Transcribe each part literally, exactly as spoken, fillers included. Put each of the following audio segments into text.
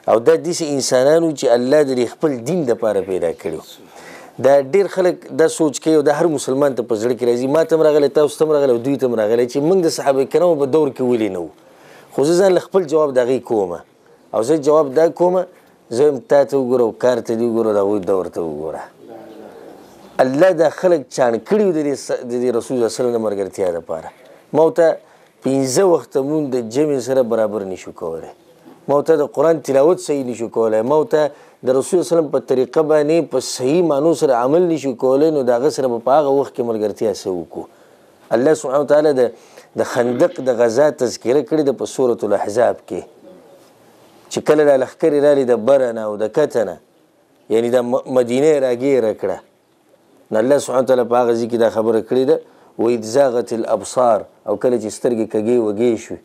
او دا داسې انسانان وو چې الله د خپل دین دپاره پیدا کړي. دا ډېر خلک دا سوچ کوي او دا هر مسلمان ته په زړه کې راځي، ما ته هم راغلی، تاسو ته هم راغلی او دوی ته هم راغلی چې موږ د صحابه کرامو په دور کې ولې نه وو. خو زه ځان له خپل جواب د هغې کومه او زه جواب دا کومه، زه هم تا ته وګوره او کار ته دې وګوره، د هغوی دور ته وګوره. الله دا خلک چاڼ کړي وو د دې رسول الله صلی الله علیه وسلم د ملګرتیا دپاره. ما ورته پنځه وخته مونږ د جمع سره برابر نشو کولی، ما ورته د قرآن تلاوت صحیح نشو کولی، ما ورته د رسول الله صلی په طریقه باندې په صحیح معنو سره عمل نشو کولی، نو د هغه سره به په هغه وخت کې ملګرتیا څه وکړو. الله سبحانه وتعالی د د خندق د غزا تذکره کړې ده په سورة الاحزاب کې، چې کله دا لښکرې رالې د بره نه او د کته نه، یعنې د مدینه یې راګیره کړه، نو الله سبحانه وتعالی په هغه ځای کې دا خبره کړې ده وإذ زاغت الأبصار، او کله چې سترګې کږې وږې شوې،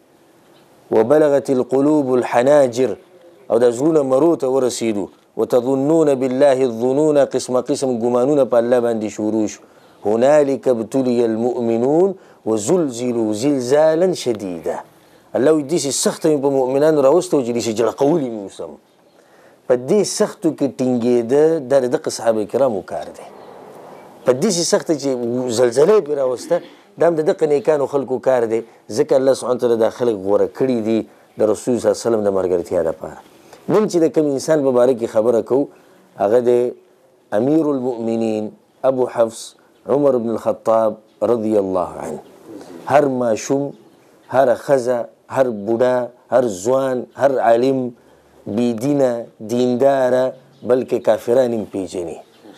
وبلغت القلوب الحناجر، او دا زړونه مرو ته ورسېدو، وتظنون بالله الظنون، قسم قسم ګمانونه په الله باندې شروع شو. هنالک ابتلي المؤمنون وزلزلوا زلزالا شدیدا. الله وایي داسې سخته مې په مؤمنانو راوسته وه چې داسې جړقولي مې اوس هم. په دې سختو کې ټینګېده دا د دغه صحابه کرامو کار دی. په داسې سخته چې زلزله یې پرې راوسته، دا هم د دغه نیکانو خلکو کار دی، ځکه الله سبحانه وتعالی دا خلک غوره کړي دي د رسول صلی الله علیه وسلم د ملګرتیا دپاره. نن چې د کوم انسان په باره کې خبره کوو، هغه دی امیر المؤمنین ابو حفص عمر بن الخطاب رضی الله عنه. هر ماشوم، هر ښځه، هر بوډا، هر ځوان، هر عالم، بېدینه، دینداره، بلکې کافران هم پېژني.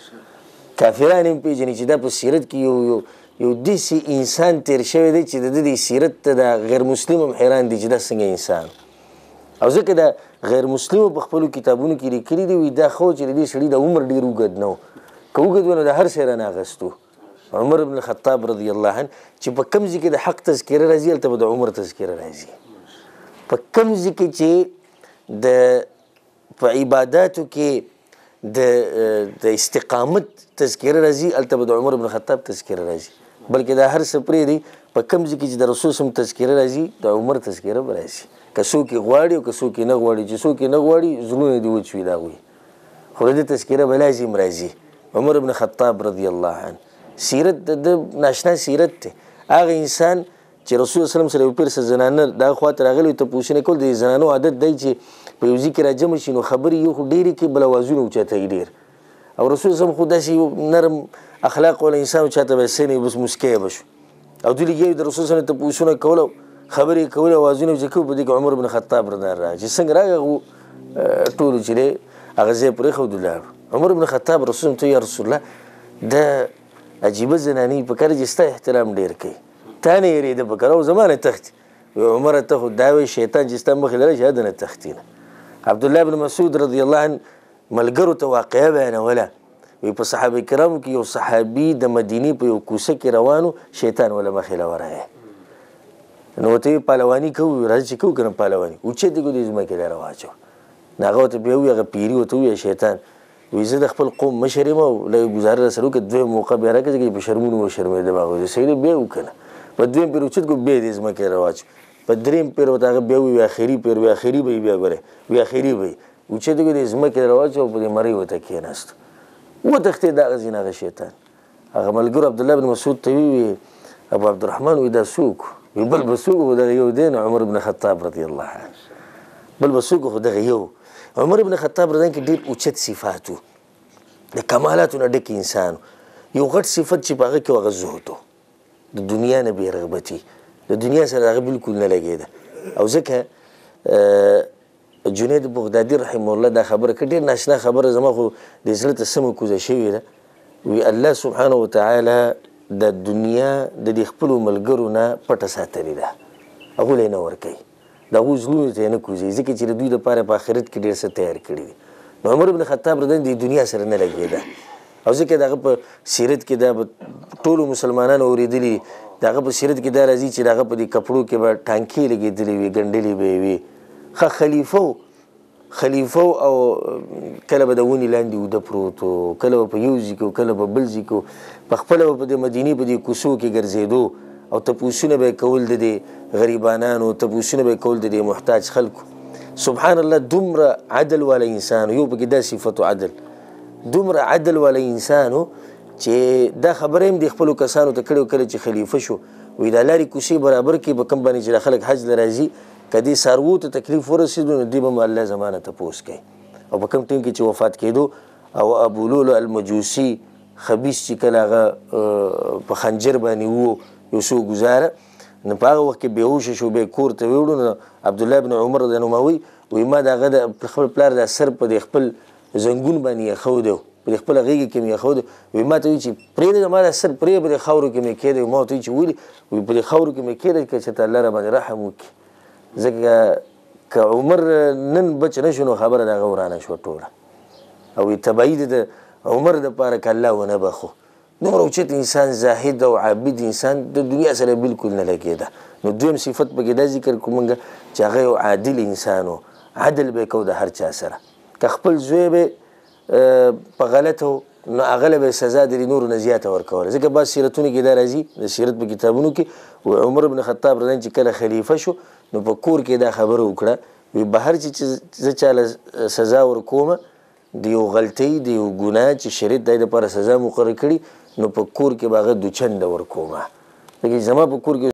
کافران هم پېژني چې دا په سیرت کې یو یو یو داسې انسان تیر شوی دی چې د ده د سیرت ته دا غیر مسلم هم حیران دی چې دا څنګه انسان. او ځکه دا غیر مسلمو په خپلو کتابونو کې لیکلي دي، وایي دا ښه و چې د دې سړي دا عمر ډېر اوږد نه و، که اوږد و نو د هر شی رانه اخیستو. عمر بن الخطاب رضی الله عنه چې په کوم ځای کې د حق تذکره راځي هلته به د عمر تذکره راځي. په کوم ځای کې چې د په عباداتو کې د د استقامت تذکره راځي هلته به د عمر بن الخطاب تذکره راځي. بلکې دا هر څه پرېږدي، په کوم ځای کې چې د رسول سم تذکره راځي د عمر تذکره به راځي. که څوک یې غواړي او که څوک یې نه غواړي، چې څوک یې نه غواړي زړونه دې وچ وي د هغوی، خو د دې تذکره به لازم راځي. عمر بن خطاب رضی الله عنه سیرت د ده ناشنا سیرت دی. هغه انسان چې رسول الله وسلم سره یو پیر څه زنانه دغه خواته راغلي تپوسونه کول، د زنانو عادت دی چې په یو ځای کې راجمع شي نو خبرې یو خو ډېرې کوي، بل اوازونه اوچتوي ډېر. او رسول وسلم خو داسې یو نرم اخلاق والا انسان و، چاته به سنې بس مسکی به شو، او دوی لګیا وي د رسول وسلم تپوسونه کول او خبرې کولې، اوازونه یې کوي. په دې کې عمر بن خطاب رضی الله عنه چې څنګه راغی هغو ټولو چې دی هغه ځای پرېښود ولاړو. عمر بن خطاب رسول ته یا رسول الله دا عجیبه زنانې په کار چې ستا احترام ډېر کوي، تا نه یېرېده په کار او زما نه تښتي. عمره ته خو دا وایي شیطان چې ستا مخې لري چې هده نه تښتي نه. عبدالله بن مسعود رضی الله عنه ملګرو ته واقعه بیانوله، وایي په صحابه کرامو کې یو صحابي د مدینې په یو کوڅه کې روانو، شیطان وله مخې له ورغی. نو ورته یې پهلواني کوو، راځه چې کوو که نه پهلواني، اوچت یې ګودې ځمکې له راواچو. نو هغه ورته بیا ووایي، هغه پیري ورته ووایي شیطان، وایي زه د خپل قوم مشر یم او لږ ګزاره راسره وکړه، دویم موقع بیا راکړه ځکه چې په شرمونو وشرمېدم. هغه وایي صحیح دی بیا یې وکړه. په دویم پیر اوچت کړو بیا دې ځمکې له راواچو. په درېیم پیر ورته هغه بیا وایي اخري پیر، وایي اخري به یې بیا ګورې، وایي اخري به یې اوچت یې کړو ځمکې له راواچو او په دې مرۍ ورته کېناستو. وتښتېد هغه ځینې هغه شیطان. هغه ملګرو عبدالله بن مسعود ته ویې ابو عبدالرحمن وایي دا څوک وي؟ بل به څوک خو دغه یو دی نو عمر بن خطاب رضی الله عنه، بل به څوک خو دغه یو. عمر بن خطاب رضی الله عنه کې ډېر اوچت صفات و، د کمالاتو نه ډک انسان. یو غټ صفت چې په هغه کې هغه زهد و، د دنیا نه بې رغبتي، د دنیا سره هغه بلکل نه لګېده. او ځکه جنید بغدادي رحمه الله دا خبره که ډېر ناشنا خبره زما خو د زړه ته سمه کوزه شوې ده، وی الله سبحانه وتعالی د دنیا د دې خپلو ملګرو نه پټه ساتلې ده، هغوی له یې نه ورکوي، د هغوی زړونو ته یې نه کوزوي، ځکه چې د دوی دپاره په آخرت کې ډېر څه تیار کړي دي. نو عمر بن خطاب رضی الله عنه د دنیا سره نه لګېده، او ځکه د هغه په سیرت کې دا به ټولو مسلمانانو اورېدلي، د هغه په سیرت کې دا راځي چې د هغه په دې کپړو کې به ټانکې لګېدلې وي، ګنډلې به یې وي. ښه خلیفه و، خلیفه او کله به د ونې لاندې اوده پروت و، کله به په یو ځای کې و، کله به بل ځای کې و، پخپله به په د مدینې په دې کوڅو کې ګرځېدو او تپوسونه به یې کول د دې غریبانانو، تپوسونه به یې کول د دې محتاج خلکو. سبحان الله دومره عدل والا انسان یو پکې دا صفت عدل دومره عدل والا انسان چې دا خبره هم د خپلو کسانو ته کړې کله چې خلیفه شو وایي دا لارې کوڅې برابر کړي په کوم باندې چې خلک حج له راځي که دې څاروو ته تکلیف ورسېدو نو دوی به م الله زمانه تپوس کوي او په کوم ټیم کې چې وفات کېدو او ابولولو المجوسي خبیث چې کله هغه په خنجر باندې وو یو څو ګزاره نو په هغه وخت کې بېهوشه شو بیا کور ته ویوړو نو عبدالله بن عمر د نوموي وایي ما د هغه د خپل پلار دا سر په د خپل زنګون باندې یې ایښودی په د خپله غېږې کې مې ایښودی وایي ما ته وایي چې پرېږده ما دا سر پرې په دې خاورو کې مې کېدی ما ورته وایي چې ولې وایي په دې خاورو کې مې کېدی که چې ته الله را باندې رحم وکړي ځکه که عمر نن بچ نه شو نو خبره د هغه ورانه شوه ټوله او وایي تبعید د عمر دپاره که الله ونه بخو دومره اوچت انسان زاهد او عابد انسان د دنیا سره بالکل نه لګېده نو دویم صفت پکې دا ذکر کوو مونږ چې هغه یو عادل انسان و عدل به یې کوو د هر چا سره که خپل زوی به په غلطه نو هغه له به سزا د نورو نه زیاته ورکوله ځکه بعض سیرتونو کې دا راځي د سیرت په کتابونو کې و عمر بن خطاب رضی چې کله خلیفه شو نو په کور کې دا خبره وکړه وایي بهر چې زه چاله سزا ورکومه د یو غلطۍ د یو ګناه چې شریعت دی دپاره سزا مقرر کړي نو په کور کې به هغه دوچنده ورکومه ځکه زما په کور کې